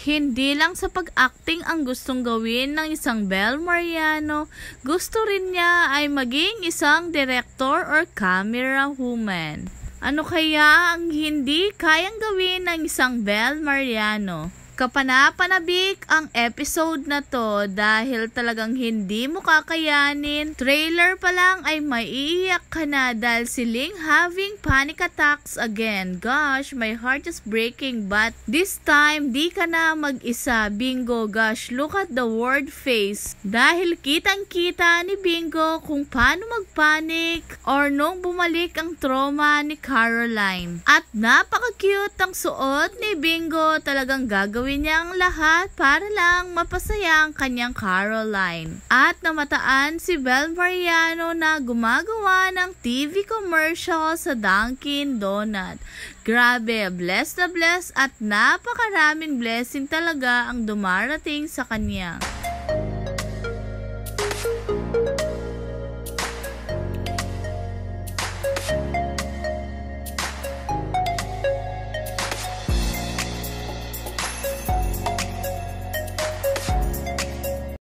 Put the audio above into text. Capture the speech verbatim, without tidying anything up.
Hindi lang sa pag-acting ang gustong gawin ng isang Bel Mariano, gusto rin niya ay maging isang director or camera woman. Ano kaya ang hindi kayang gawin ng isang Bel Mariano? Kapanapanabik ang episode na to dahil talagang hindi mo kakayanin. Trailer pa lang ay maiiyak ka na dahil si Ling having panic attacks again. Gosh, my heart is breaking, but this time di ka na mag-isa. Bingo, gosh, look at the word face. Dahil kitang kita ni Bingo kung paano magpanik or nung bumalik ang trauma ni Caroline. At napaka-cute ang suot ni Bingo, talagang gagawin niya ang lahat para lang mapasaya ang kanyang Caroline. At namataan si Bel Mariano na gumagawa ng T V commercial sa Dunkin Donut. Grabe, blessed na blessed at napakaraming blessing talaga ang dumarating sa kanya.